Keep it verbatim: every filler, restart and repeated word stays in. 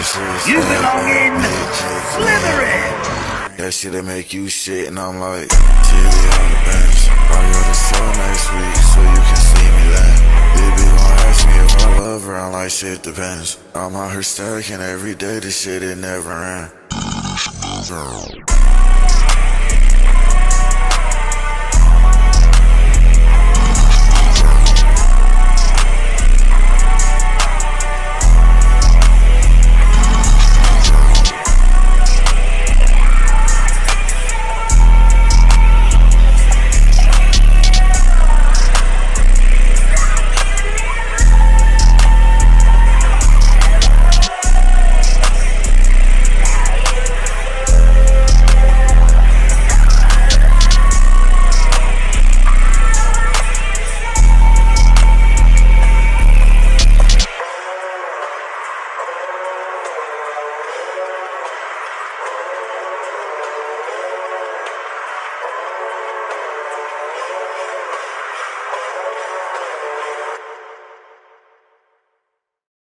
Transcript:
You belong in Slytherin. That shit'll make you shit, and I'm like, T V on the bench. I got a show next week, so you can see me laugh. Baby gon' ask me if I love her, I'm like, shit depends. I'm out here stacking every day, this shit it never ends.